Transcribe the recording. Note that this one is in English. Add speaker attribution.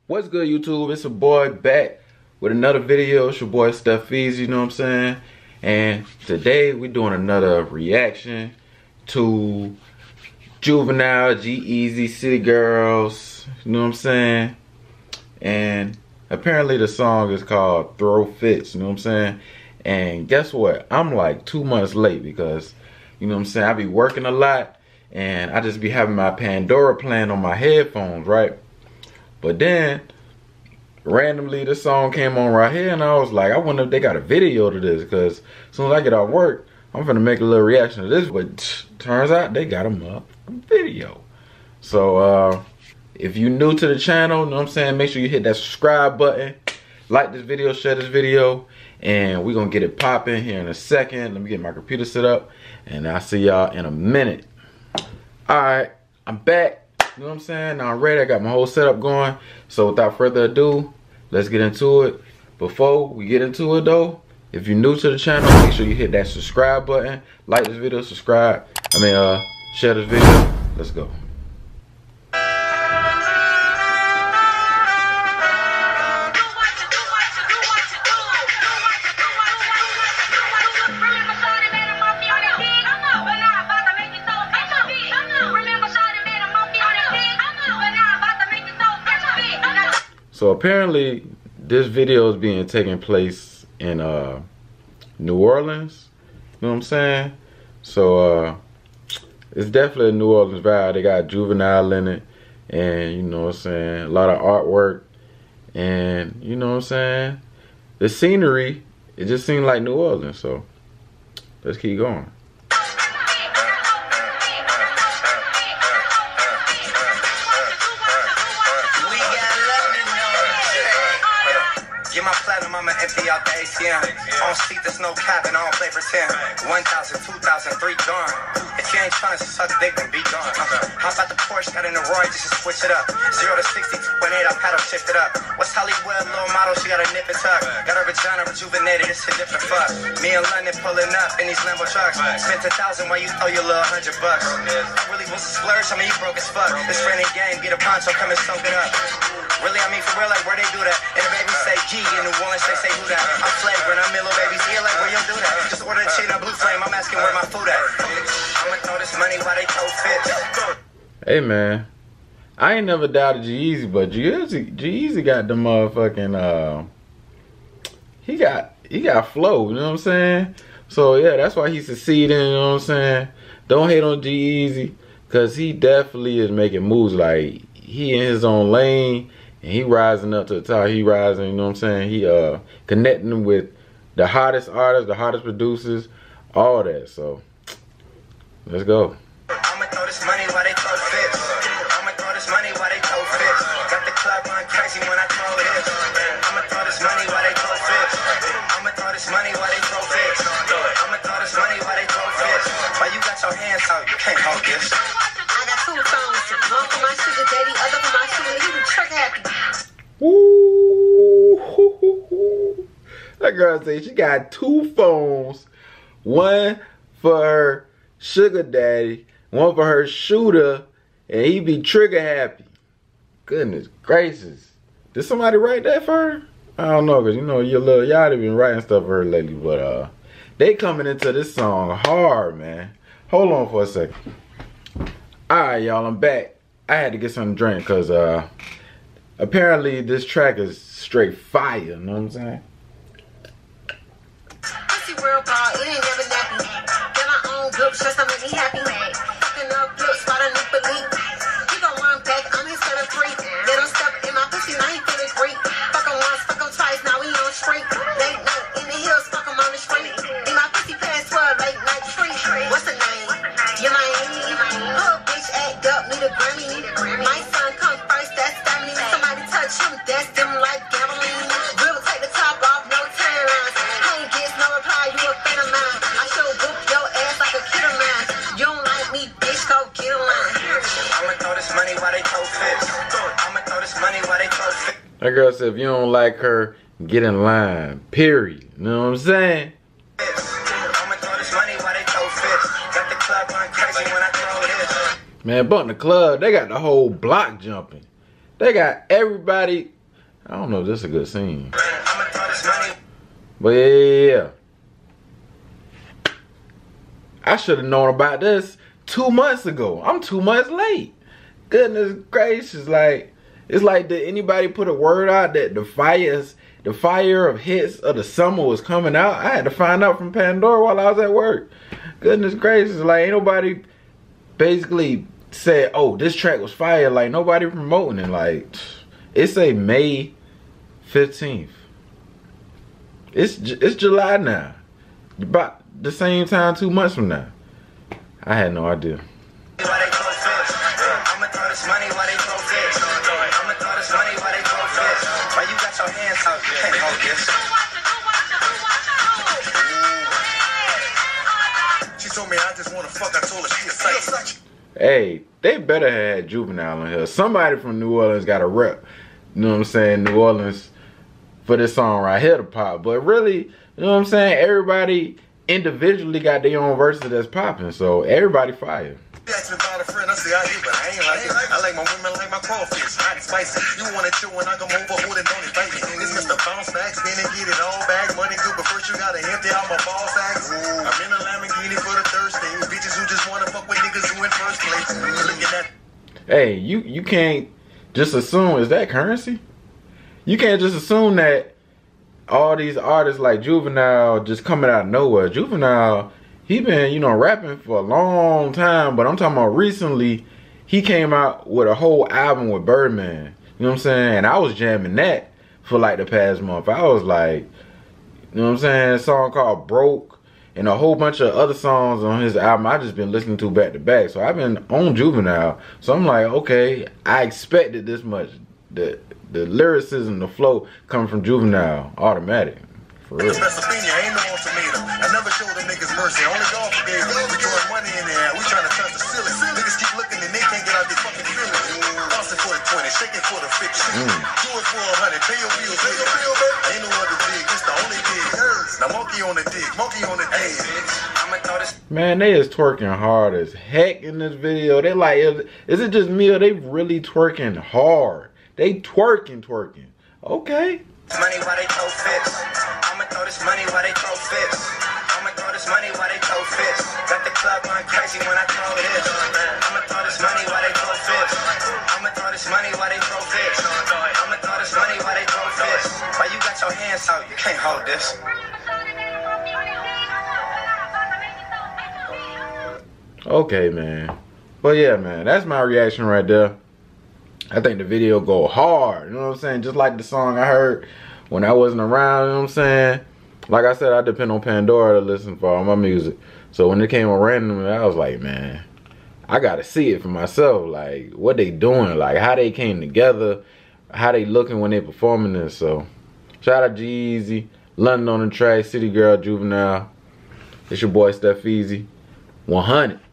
Speaker 1: What's good, YouTube? It's your boy back with another video. It's your boy Steph Easy, you know what I'm saying? And today we're doing another reaction to Juvenile, G-Eazy, City Girls, you know what I'm saying? And apparently the song is called Throw Fits, you know what I'm saying? And guess what? I'm like 2 months late because, you know what I'm saying, I be working a lot and I just be having my Pandora playing on my headphones, right? But then randomly this song came on right here and I was like, I wonder if they got a video to this, because as soon as I get off work, I'm gonna make a little reaction to this. But turns out they got a motherfucking video. So if you new to the channel, you know what I'm saying, make sure you hit that subscribe button, like this video, share this video, and we're gonna get it popping here in a second. Let me get my computer set up and I'll see y'all in a minute. Alright, I'm back. You know what I'm saying? Now I'm ready. I got my whole setup going. So without further ado, let's get into it. Before we get into it though, if you're new to the channel, make sure you hit that subscribe button, like this video, share this video. Let's go. So apparently this video is being taken place in New Orleans, you know what I'm saying? So it's definitely a New Orleans vibe. They got Juvenile in it, and you know what I'm saying, a lot of artwork, and you know what I'm saying, the scenery, it just seemed like New Orleans. So let's keep going.
Speaker 2: Get my platinum, I'ma empty out the ATM. On seat, there's no cap and I don't play for 10. 1,000, 2,000, 3 gone. If you ain't trying to suck dick, then be gone. How about the Porsche, got in the Roy just to switch it up. 0 to 60, 2.8, I paddle shift it up. What's Hollywood, little model, she got a nip and tuck. Got her vagina rejuvenated, it's a different fuck. Me and London pulling up in these Lambo trucks. Spent 1,000 while you throw your little $100 bucks. I really was a splurge, I mean you broke as fuck. This raining game, get a poncho, come and soak it up. Really, I mean for real, like where they do that? And the baby say G, in New Orleans they say who that? I'm flagrant, I'm little baby's ear, like where you do that? Just order a chicken, a blue flame, I'm asking where my food at. I'ma throw this money while they throw fits.
Speaker 1: Hey man, I ain't never doubted G-Eazy, but G-Eazy got the motherfucking he got flow, you know what I'm saying? So yeah, that's why he's succeeding, you know what I'm saying? Don't hate on G-Eazy, cause he definitely is making moves. Like he in his own lane and he rising up to the top. He rising, you know what I'm saying? He connecting with the hottest artists, the hottest producers, all that. So let's go.
Speaker 2: I'ma throw this money while they throw fits. I'ma throw this money while they throw fits. Got the club going crazy when I throw this. I'ma throw this money while they throw fits. I'ma throw this money while they throw fits. I'ma throw this money while they throw fits. Why you got your hands out? You can't hold this.
Speaker 3: I got 2 phones. One for my sugar daddy, other for my sugar. He be trick happy.
Speaker 1: Ooh. That girl say she got 2 phones. One for her sugar daddy, one for her shooter, and he be trigger happy. Goodness gracious. Did somebody write that for her? I don't know, cause you know y'all have been writing stuff for her lately, but they coming into this song hard, man. Hold on for a second. Alright y'all, I'm back. I had to get something to drink cause apparently this track is straight fire, you know what I'm saying?
Speaker 3: Pussy world ball, it ain't never nappy. Get my own group, stress that make me happy. Fucking up groups, spot a new belief. He gon' run back, I'm his set of free. Let him step in my pussy, now he feeling great. Fuck him once, fuck him twice, now we on straight. Late night in the hills, fuck him on the street. In my pussy past 12, late night free. What's the name? You Miami. Hood bitch act up, need a Grammy. My son come first, that's family. Somebody touch him, that's them like gambling. We'll take the top off, no turnarounds. I ain't get no reply, you a fan of mine. I should whoop your ass like a kid of mine. You don't like me, bitch, go get a line.
Speaker 2: I'ma throw this money while they throw fits. I'ma throw this money while they throw fits.
Speaker 1: That girl said if you don't like her, get in line. Period. You know what I'm saying?
Speaker 2: I'ma throw this money while they throw fits. Got the club going crazy when I throw this.
Speaker 1: Man, but in the club, they got the whole block jumping. They got everybody I don't know if this is a good scene.
Speaker 2: I'ma throw this money.
Speaker 1: But yeah. I should have known about this 2 months ago. I'm 2 months late. Goodness gracious, like, it's like, did anybody put a word out that the fire of hits of the summer was coming out? I had to find out from Pandora while I was at work. Goodness gracious, like, ain't nobody basically said, oh, this track was fire. Like, nobody promoting it. Like, it's a May 15th. It's July now. About the same time 2 months from now. I had no idea.
Speaker 2: Why they throw fish? I'ma throw this money while they throw fish. I'ma throw this money while they throw fish. Why you got your hands out? You can't hold this. She told me I just wanna fuck. I told her she a psych.
Speaker 1: Hey, they better have had Juvenile on here. Somebody from New Orleans got a rep. You know what I'm saying? New Orleans for this song right here to pop. But really, you know what I'm saying? Everybody individually got their own verses that's popping. So everybody fire.
Speaker 2: You asked me about a friend, I say I do, but I ain't like it. I like my women like my crawfish, hot and spicy. You wanna chill when I come over, hold it, don't invite me. It's Mr. Bounce Back, spin and get it all back. Money good, but first you gotta empty out my ball sacks. I'm in a Lamborghini for the thirsty. Bitches who just wanna fuck with niggas who in first place. Looking at.
Speaker 1: Hey, you can't just assume, is that Currency? You can't just assume that all these artists like Juvenile just coming out of nowhere. Juvenile, he been, you know, rapping for a long time, but I'm talking about recently, he came out with a whole album with Birdman. You know what I'm saying? And I was jamming that for like the past month. I was like, you know what I'm saying? A song called Broke and a whole bunch of other songs on his album I just been listening to back to back. So I've been on Juvenile. So I'm like, okay, I expected this much. The lyricism, the flow coming from Juvenile, automatic. For real.
Speaker 2: Ain't no ultimatum. I never showed them niggas mercy. Only God forgave me. We throwing money in there. We trying to touch the ceiling. Niggas keep looking and they can't get out their fucking feelings. Bouncing for the 20, shaking for the 50. Do it for 100. Pay your bills, pay your bill, baby. Ain't no other dig. It's the only dig. Now monkey on the dig, monkey on the dig. I'ma throw this.
Speaker 1: Man, they is twerking hard as heck in this video. They like, is it just me or they really twerking hard? They twerking. Okay.
Speaker 2: Money while they throw fists. I'ma throw this money while they throw fists. I'ma throw this money while they throw fists. Got the club going crazy when I throw this. I'ma throw this money while they throw fists. I'ma throw this money while they throw fists. I'ma throw this money while they throw fists. Why you got your hands out? You can't hold this.
Speaker 1: Okay, man. But yeah, man, that's my reaction right there. I think the video go hard, you know what I'm saying? Just like the song I heard when I wasn't around, you know what I'm saying? Like I said, I depend on Pandora to listen for all my music. So when it came on randomly, I was like, man, I gotta see it for myself. Like, what they doing, like how they came together, how they looking when they performing this. So shout out G-Eazy, London on the track, City Girl, Juvenile. It's your boy Steph Easy, 100.